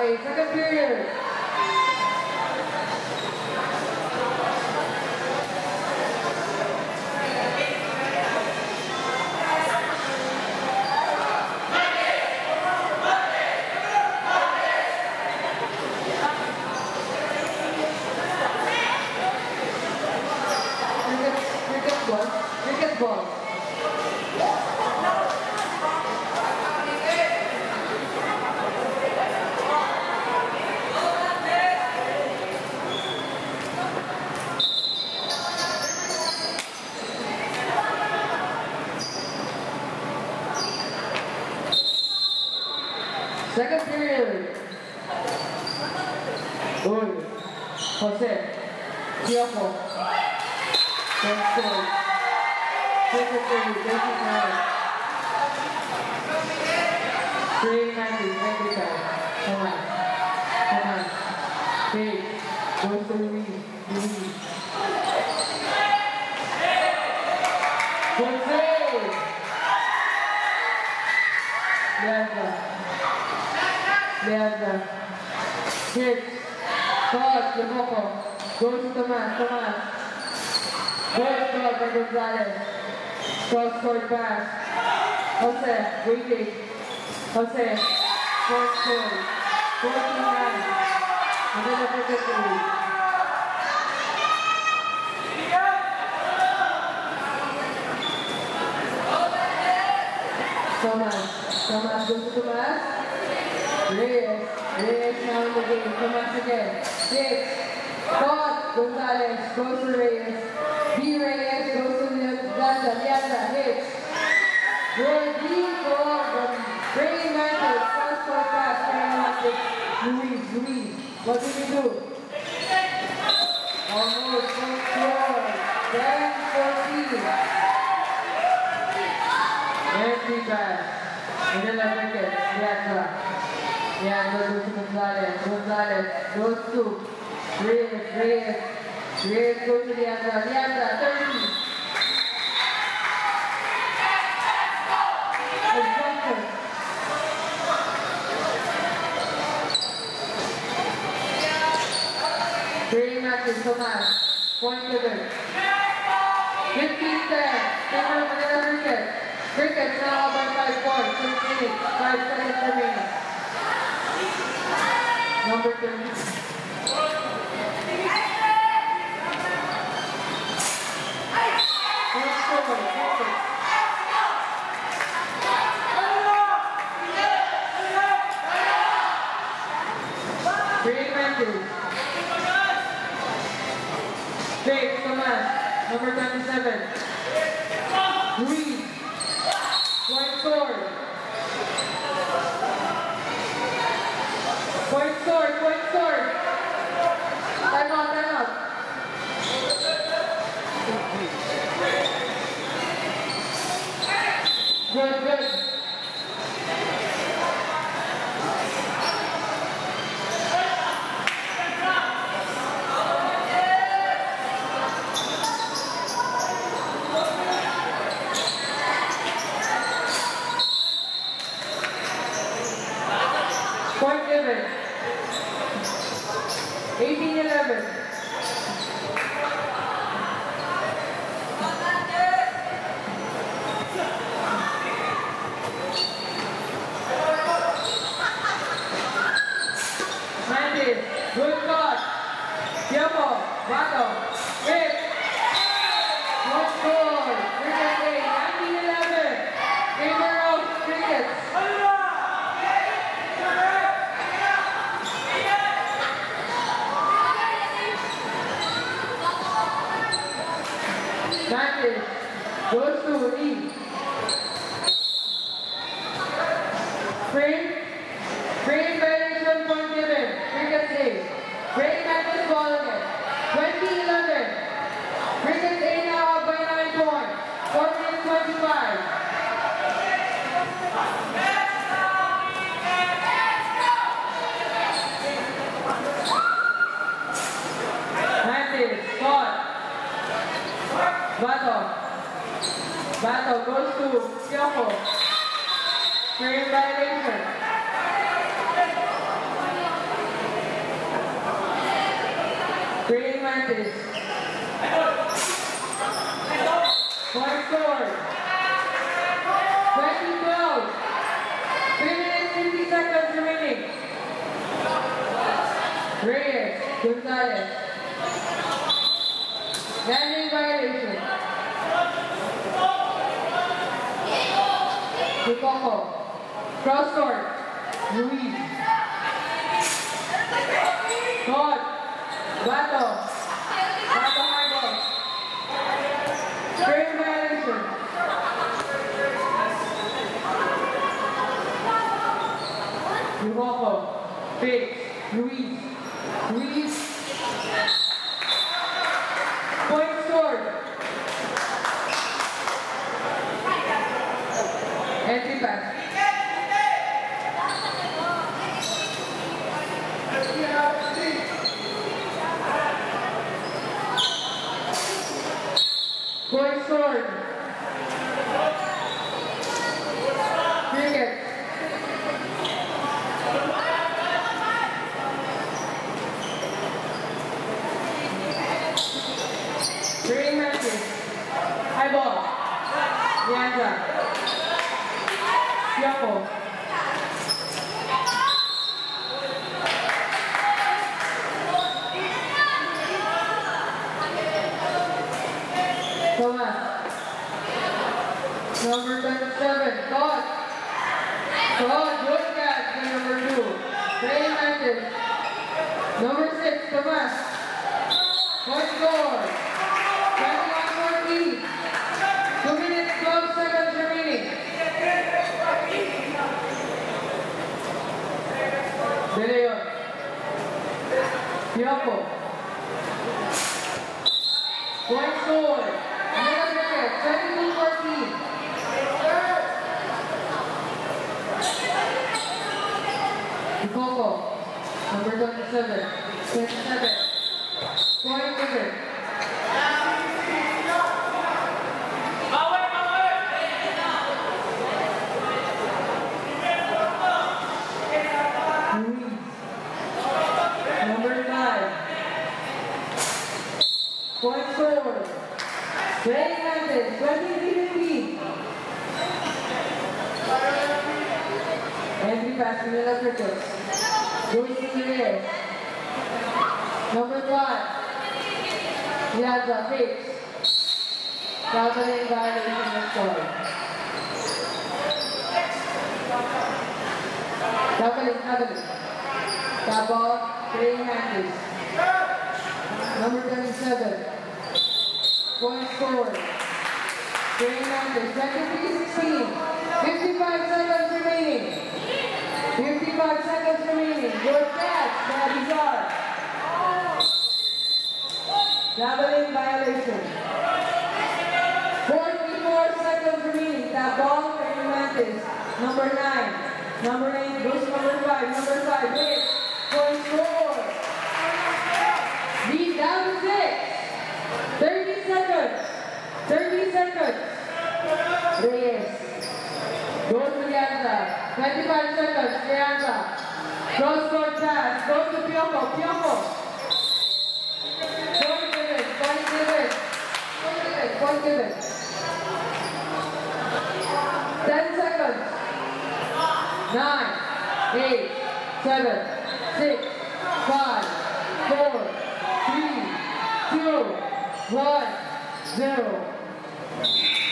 Okay, second period. Cricket ball. Second period. Uy. Jose. Tchoukball. First goal. Second period. 29. Three Mantis. 95. Come on. Come on. Take. Goes to Louis. Louis. Good save. Leandra. Hit. Caught. Lemoko. Goes to Tomas. Tomas. Good shot by Gonzalez. Cross-court pass. Jose. Waiting. Jose. Fourth goal. 49. Manila for victory. Tomas. Tomas goes to Tomas. Reyes. Reyes now in the game. Tomas again. Hit. Caught. Gonzalez goes to Reyes. B. Reyes goes to Lianda. Lianda hits. Good deep ball from Brady Mantis. First for pass. Luis. What did he do? Almost don't score. 10-14. Empty pass. Manila cricket. Lianda goes to Gonzalez. Gonzalez goes to Reyes. Reyes goes to Lianda, 30. Obstruction. Three matches, Tomas. Point given. 15-10. Favor of Manila cricket. Cricket now up by 5 points. 6 minutes. 5 seconds remaining. Number 30. Three Mantis. Six, Tomas. Number 27. Luis. Point score. Point score. Time out. Good. Point given. 18-11. Mantis, good shot. Tchoukball, battle, hit. One goal. Cricket game, 19-11. Favor of cricket. Mantis goes to Lee. Frame violation, point given. Cricket save. Frame Mantis ball again. 20-11. Cricket A now up by 9 points. 4 minutes 25. Mantis caught. Battle goes to Tchoukball. Frame violation. Mantis. Point score. 20-12. 3 minutes 50 seconds remaining. Reyes, Gonzalez. Landing violation. Tchoukball. Cross court. Luis. Caught. Bato. Bato high ball. Screen violation. Tchoukball. Fix. Luis. Luis. Point scored. Entry pass. Point scored. Cricket. Three matches. High ball. Lianza. Tchoukball. Thomas. Number 27. Caught. Caught. Good catch by number 2. Three matches. Number 6. Thomas. Point score. 21-14. 2 minutes 12 seconds remaining. De Leon. Tchoukball. Point score. Manila cricket. 22-14. Tchoukball. Number 27. 27. Point given. Number 9. Point score. Very Mantis, 23-15. Entry pass Manila cricket. Goes to the rear. Number 1. Lianza fix. Traveling violation of score. Traveling. Tap ball, 3 Mantis. Number 27. Point score. 3 Mantis, 23-16. 55 seconds remaining. 55 seconds remaining. Good catch, Bizarre. Traveling violation. 44 seconds remaining. Tap ball, 3 Mantis. Number 9. Number 8 goes to number 5. Number 5 hit. Point score. Lead down to 6. 30 seconds. 30 seconds. Reyes. Goes to Lianza. 25 seconds. Lianza. Cross court pass. Goes to Tchoukball. Tchoukball. Point given. 10 seconds. 9, 8, 7, 6, 5, 4, 3, 2, 1, 0.